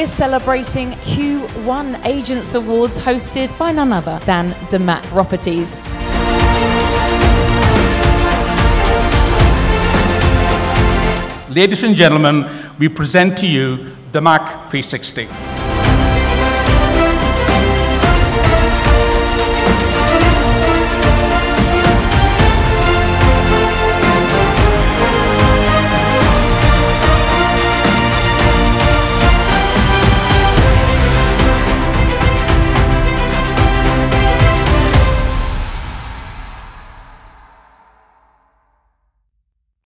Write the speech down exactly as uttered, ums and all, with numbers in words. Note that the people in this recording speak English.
we're celebrating Q one Agents Awards hosted by none other than Damac Properties. Ladies and gentlemen, we present to you Damac three sixty.